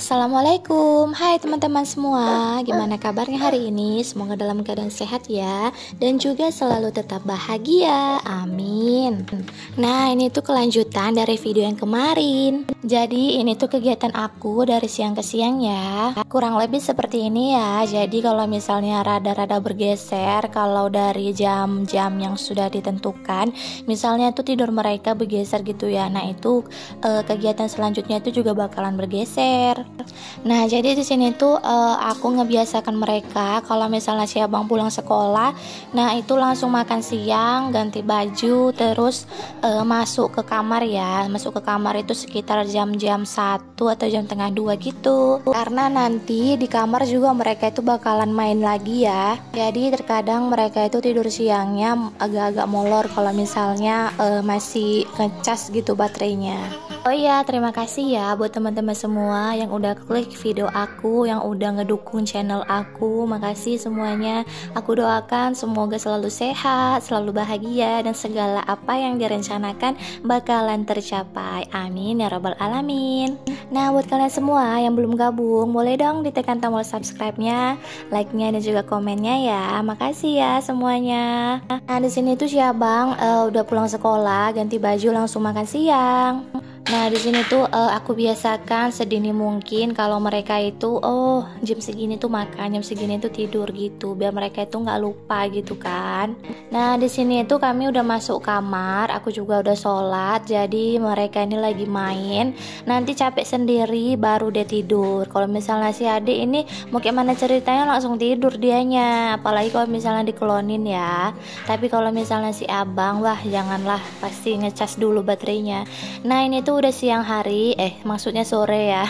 Assalamualaikum, hai teman-teman semua. Gimana kabarnya hari ini? Semoga dalam keadaan sehat ya, dan juga selalu tetap bahagia, amin. Nah, ini tuh kelanjutan dari video yang kemarin. Jadi ini tuh kegiatan aku dari siang ke siang ya. Kurang lebih seperti ini ya. Jadi kalau misalnya rada-rada bergeser, kalau dari jam-jam yang sudah ditentukan, misalnya tuh tidur mereka bergeser gitu ya. Nah itu kegiatan selanjutnya itu juga bakalan bergeser. Nah, jadi di sini tuh aku ngebiasakan mereka kalau misalnya si abang pulang sekolah, nah itu langsung makan siang, ganti baju, terus masuk ke kamar ya. Masuk ke kamar itu sekitar jam-jam 1 atau jam tengah 2 gitu. Karena nanti di kamar juga mereka itu bakalan main lagi ya. Jadi terkadang mereka itu tidur siangnya agak-agak molor kalau misalnya masih ngecas gitu baterainya. Oh iya, terima kasih ya buat teman-teman semua yang udah klik video aku, yang udah ngedukung channel aku. Makasih semuanya. Aku doakan semoga selalu sehat, selalu bahagia, dan segala apa yang direncanakan bakalan tercapai. Amin ya rabbal alamin. Nah, buat kalian semua yang belum gabung, boleh dong ditekan tombol subscribe-nya, like-nya, dan juga komennya ya. Makasih ya semuanya. Nah, di sini tuh si abang udah pulang sekolah, ganti baju langsung makan siang. Nah, di sini tuh aku biasakan sedini mungkin kalau mereka itu jam segini tuh makan, jam segini tuh tidur gitu, biar mereka itu nggak lupa gitu kan. Nah, di sini tuh kami udah masuk kamar, aku juga udah sholat, jadi mereka ini lagi main. Nanti capek sendiri baru dia tidur. Kalau misalnya si adik ini mau kayak mana ceritanya langsung tidur dianya, apalagi kalau misalnya dikelonin ya. Tapi kalau misalnya si abang, wah janganlah, pasti ngecas dulu baterainya. Nah, ini tuh udah siang hari, maksudnya sore ya.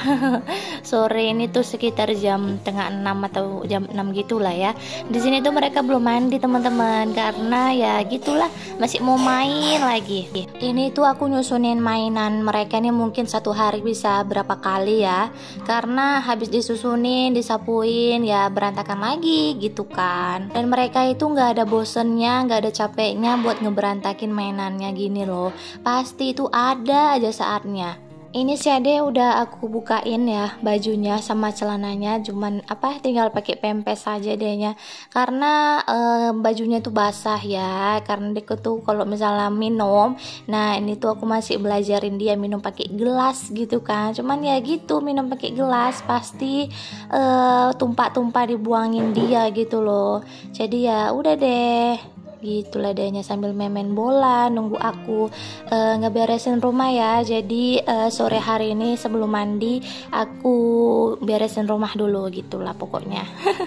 Sore ini tuh sekitar jam tengah 6 atau jam 6 gitulah ya. Di sini tuh mereka belum mandi teman-teman, karena ya gitulah, masih mau main lagi. Ini tuh aku nyusunin mainan mereka nih mungkin satu hari bisa berapa kali ya, karena habis disusunin, disapuin ya berantakan lagi gitu kan. Dan mereka itu nggak ada bosennya, nggak ada capeknya buat ngeberantakin mainannya gini loh. Pasti itu ada aja saatnya. Ini si Ade udah aku bukain ya bajunya sama celananya, cuman tinggal pakai pempes saja dehnya, karena bajunya tuh basah ya, karena dia tuh kalau misalnya minum, nah ini tuh aku masih belajarin dia minum pakai gelas gitu kan, cuman ya gitu, minum pakai gelas pasti tumpah-tumpah dibuangin dia gitu loh. Jadi ya udah deh, gitulah dehnya, sambil main bola nunggu aku ngeberesin rumah ya. Jadi sore hari ini sebelum mandi aku beresin rumah dulu gitulah pokoknya.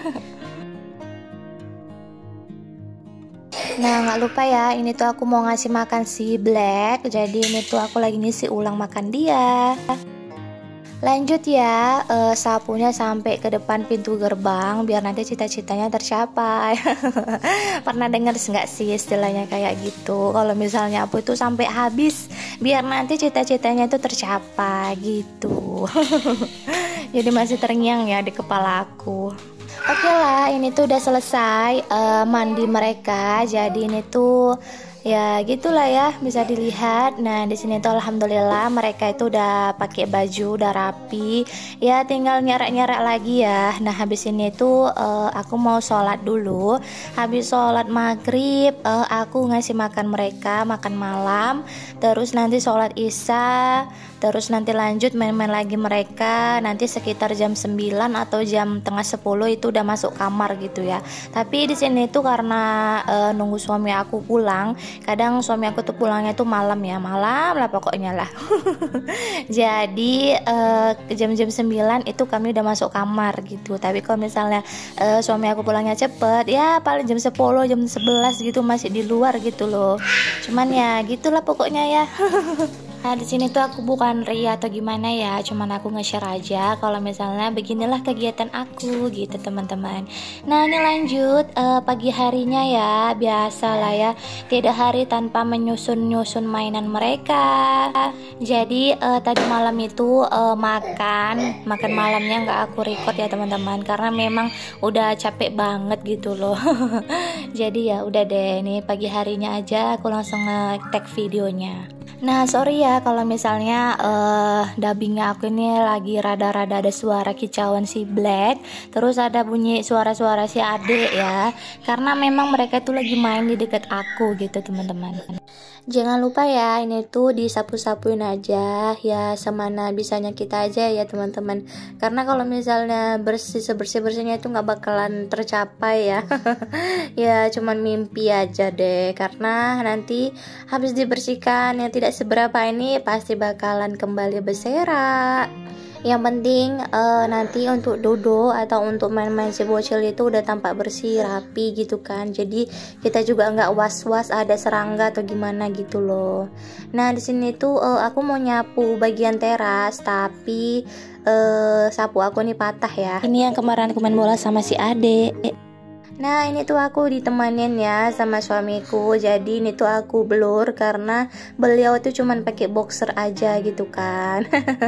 Nah, nggak lupa ya, ini tuh aku mau ngasih makan si Black, jadi ini tuh aku lagi ngisi ulang makan dia. Lanjut ya, sapunya sampai ke depan pintu gerbang biar nanti cita-citanya tercapai. Pernah dengar nggak sih istilahnya kayak gitu? Kalau misalnya aku itu sampai habis biar nanti cita-citanya itu tercapai gitu. Jadi masih terngiang ya di kepala aku. Oke lah, ini tuh udah selesai mandi mereka. Jadi ini tuh ya gitulah ya, bisa dilihat. Nah, di sini tuh alhamdulillah mereka itu udah pakai baju, udah rapi. Ya tinggal nyerak-nyerak lagi ya. Nah, habis ini tuh aku mau sholat dulu. Habis sholat maghrib aku ngasih makan mereka, makan malam. Terus nanti sholat isya. Terus nanti lanjut main-main lagi mereka. Nanti sekitar jam 9 atau jam tengah 10 itu udah masuk kamar gitu ya. Tapi di sini tuh karena nunggu suami aku pulang. Kadang suami aku tuh pulangnya tuh malam ya, malam lah pokoknya lah. Jadi jam-jam 9 itu kami udah masuk kamar gitu. Tapi kalau misalnya suami aku pulangnya cepet, ya paling jam 10, jam 11 gitu masih di luar gitu loh. Cuman ya gitulah pokoknya ya. Nah, di sini tuh aku bukan ria atau gimana ya, cuman aku nge-share aja kalau misalnya beginilah kegiatan aku gitu teman-teman. Nah, ini lanjut pagi harinya ya, biasa lah ya, tidak hari tanpa menyusun-nyusun mainan mereka. Jadi tadi malam itu makan malamnya nggak aku record ya teman-teman, karena memang udah capek banget gitu loh. Jadi ya udah deh, nih pagi harinya aja aku langsung nge-tag videonya. Nah, sorry ya kalau misalnya dubbingnya aku ini lagi rada-rada ada suara kicauan si Black, terus ada bunyi suara-suara si Ade ya, karena memang mereka tuh lagi main di dekat aku gitu teman-teman. Jangan lupa ya, ini tuh disapu-sapuin aja ya, semana bisanya kita aja ya teman-teman. Karena kalau misalnya bersih sebersih-bersihnya itu nggak bakalan tercapai ya. Ya cuman mimpi aja deh, karena nanti habis dibersihkan yang tidak seberapa ini pasti bakalan kembali berserak. Yang penting nanti untuk dodo atau untuk main-main si bocil itu udah tampak bersih rapi gitu kan, jadi kita juga nggak was-was ada serangga atau gimana gitu loh. Nah di sini tuh aku mau nyapu bagian teras, tapi sapu aku nih patah ya. Ini yang kemarin aku main bola sama si Ade. Nah ini tuh aku ditemanin ya sama suamiku, jadi ini tuh aku blur karena beliau tuh cuman pakai boxer aja gitu kan.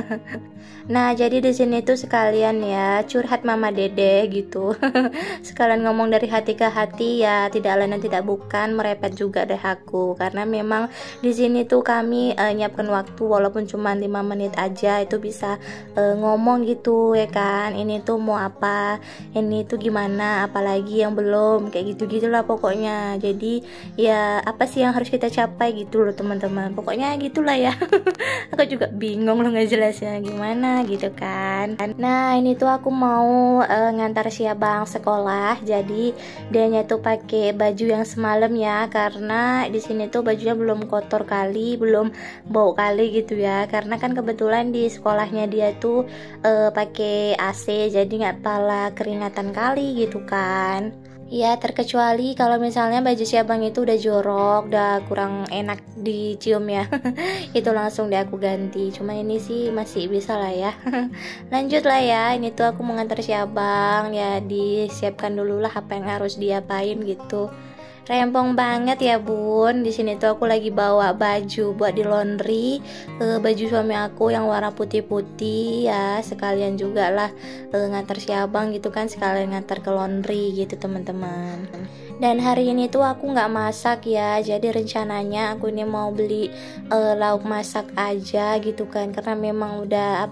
Nah jadi di sini tuh sekalian ya curhat mama dede gitu. Sekalian ngomong dari hati ke hati ya, tidak lain dan tidak bukan merepet juga deh aku, karena memang di sini tuh kami nyiapkan waktu walaupun cuma 5 menit aja itu bisa ngomong gitu ya kan, ini tuh mau apa, ini tuh gimana, apalagi yang belum, kayak gitu gitulah pokoknya. Jadi ya apa sih yang harus kita capai gitu loh teman-teman, pokoknya gitulah ya. Aku juga bingung loh ngejelasnya gimana gitu kan. Nah ini tuh aku mau ngantar si abang sekolah, jadi dianya tuh pakai baju yang semalam ya, karena di sini tuh bajunya belum kotor kali, belum bau kali gitu ya, karena kan kebetulan di sekolahnya dia tuh pakai AC, jadi nggak pala keringatan kali gitu kan. Ya terkecuali kalau misalnya baju si abang itu udah jorok, udah kurang enak dicium ya. Itu langsung deh aku ganti. Cuma ini sih masih bisa lah ya. Lanjut lah ya. Ini tuh aku mau nganter si abang ya, disiapkan dulu lah apa yang harus diapain gitu. Rempong banget ya bun. Di sini tuh aku lagi bawa baju buat di laundry, baju suami aku yang warna putih-putih ya, sekalian juga lah ngantar si abang gitu kan, sekalian ngantar ke laundry gitu teman-teman. Dan hari ini tuh aku nggak masak ya, jadi rencananya aku ini mau beli lauk masak aja gitu kan, karena memang udah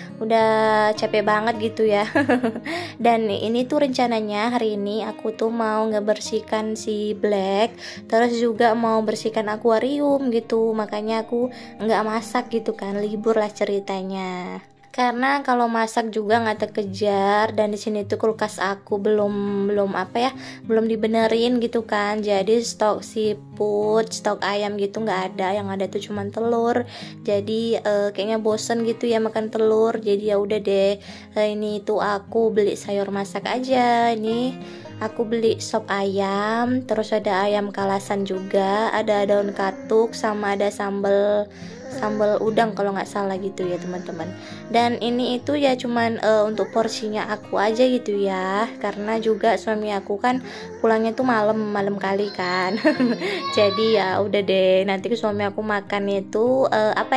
capek banget gitu ya. Dan ini tuh rencananya hari ini aku tuh mau ngebersihkan si Black, terus juga mau bersihkan akuarium gitu, makanya aku nggak masak gitu kan, libur lah ceritanya. Karena kalau masak juga nggak terkejar, dan di sini tuh kulkas aku belum dibenerin gitu kan, jadi stok seafood, stok ayam gitu nggak ada, yang ada tuh cuma telur. Jadi kayaknya bosen gitu ya makan telur, jadi ya udah deh, ini tuh aku beli sayur masak aja. Ini aku beli sop ayam, terus ada ayam kalasan juga, ada daun katuk, sama ada sambal udang kalau nggak salah gitu ya teman-teman. Dan ini itu ya cuman untuk porsinya aku aja gitu ya, karena juga suami aku kan pulangnya tuh malam kali kan. Jadi ya udah deh, nanti suami aku makan itu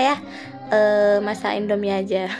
masak Indomie aja.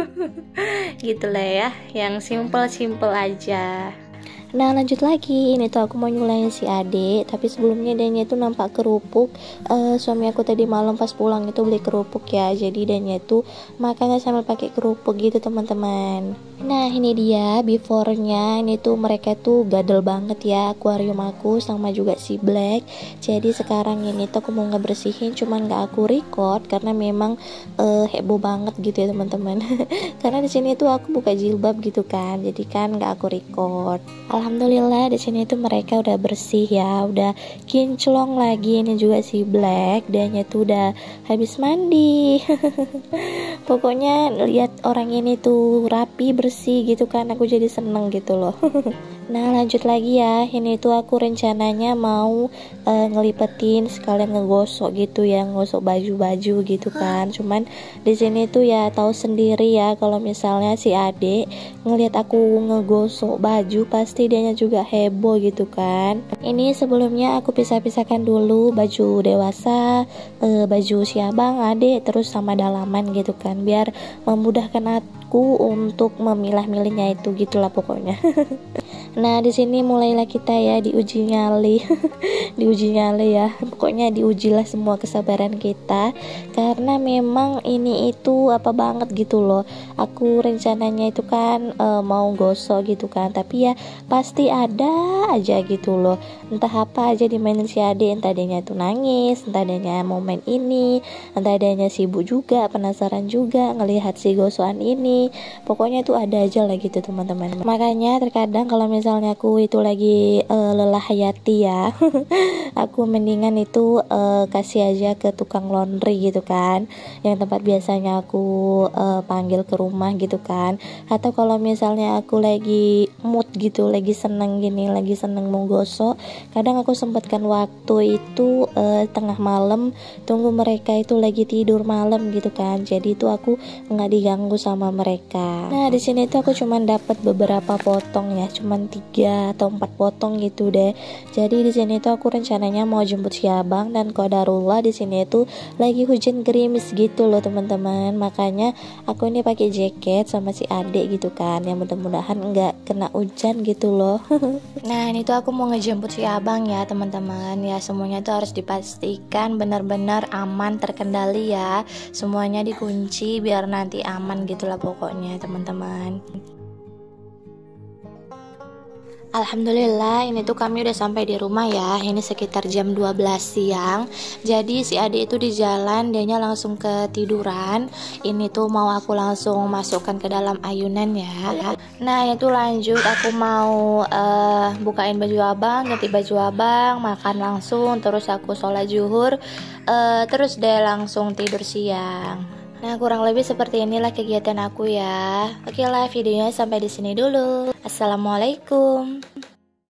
Gitulah ya, yang simple aja. Nah lanjut lagi, ini tuh aku mau nyulain si Ade, tapi sebelumnya Danya itu nampak kerupuk. Suami aku tadi malam pas pulang itu beli kerupuk ya, jadi Danya itu makannya sambil pakai kerupuk gitu teman-teman. Nah ini dia before-nya, ini tuh mereka tuh gadel banget ya akuarium aku sama juga si Black. Jadi sekarang ini tuh aku mau ngebersihin, cuman gak aku record karena memang heboh banget gitu ya teman-teman. Karena di sini tuh aku buka jilbab gitu kan, jadi kan gak aku record. Alhamdulillah di sini tuh mereka udah bersih ya, udah kinclong lagi. Ini juga si Black, dianya tuh udah habis mandi. Pokoknya lihat orang ini tuh rapi bersih gitu kan, aku jadi seneng gitu loh. Nah lanjut lagi ya, ini tuh aku rencananya mau ngelipetin sekalian ngegosok gitu ya, ngosok baju-baju gitu kan. Cuman di sini tuh ya tahu sendiri ya, kalau misalnya si Ade ngelihat aku ngegosok baju pasti dianya juga heboh gitu kan. Ini sebelumnya aku pisah-pisahkan dulu baju dewasa, baju si abang, Ade, terus sama dalaman gitu kan, biar memudahkan aku untuk memilah-milihnya itu gitulah pokoknya. Nah, di sini mulailah kita ya diuji nyali. Diuji nyali ya. Pokoknya diujilah semua kesabaran kita karena memang ini itu apa banget gitu loh. Aku rencananya itu kan mau gosok gitu kan, tapi ya pasti ada aja gitu loh. Entah apa aja dimainin si adik, entah adanya itu nangis, entah adanya mau main ini, entah adanya sibuk juga, penasaran juga ngelihat si gosokan ini. Pokoknya itu ada aja lah gitu teman-teman. Makanya terkadang kalau misalnya aku itu lagi lelah hayati ya, aku mendingan itu kasih aja ke tukang laundry gitu kan, yang tempat biasanya aku panggil ke rumah gitu kan. Atau kalau misalnya aku lagi mood gitu, lagi seneng gini, lagi seneng mau gosok, kadang aku sempatkan waktu itu tengah malam, tunggu mereka itu lagi tidur malam gitu kan, jadi itu aku nggak diganggu sama mereka. Nah, di sini tuh aku cuman dapat beberapa potong ya, cuman 3 atau 4 potong gitu deh. Jadi di sini tuh aku rencananya mau jemput si abang, dan qadarullah di sini tuh lagi hujan gerimis gitu loh teman-teman. Makanya aku ini pakai jaket sama si adik gitu kan, yang mudah-mudahan nggak kena hujan gitu loh. Nah, ini tuh aku mau ngejemput si abang ya teman-teman. Ya semuanya tuh harus dipastikan benar-benar aman, terkendali ya. Semuanya dikunci biar nanti aman gitulah pokoknya teman-teman. Alhamdulillah, ini tuh kami udah sampai di rumah ya. Ini sekitar jam 12 siang. Jadi si adik itu di jalan, dianya langsung ketiduran. Ini tuh mau aku langsung masukkan ke dalam ayunan ya. Nah, itu lanjut aku mau bukain baju abang, ganti baju abang, makan langsung, terus aku sholat zuhur, terus deh langsung tidur siang. Nah, kurang lebih seperti inilah kegiatan aku ya. Oke lah, videonya sampai di sini dulu. Assalamualaikum.